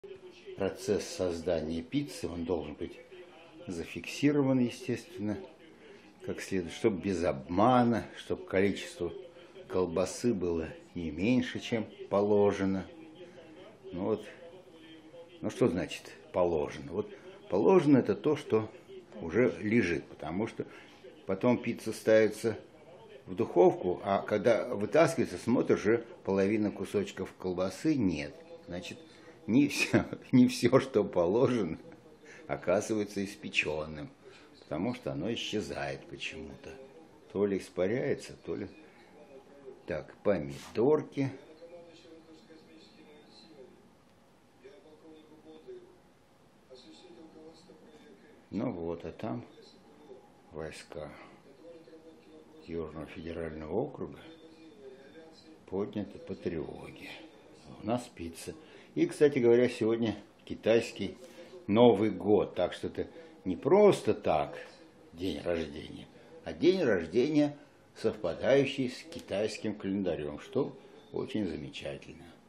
процесс создания пиццы, он должен быть зафиксирован, естественно, как следует, чтобы без обмана, чтобы количество колбасы было не меньше, чем положено. Ну вот, ну что значит положено? Вот положено это то, что уже лежит, потому что потом пицца ставится в духовку, а когда вытаскивается, смотришь, уже половина кусочков колбасы нет. Значит, не все, что положено, оказывается испеченным, потому что оно исчезает почему-то. То ли испаряется, то ли... Так, помидорки. Ну вот, а там войска Южного федерального округа подняты по тревоге. У нас пицца. И, кстати говоря, сегодня китайский Новый год. Так что это не просто так день рождения, а день рождения, совпадающий с китайским календарем, что очень замечательно.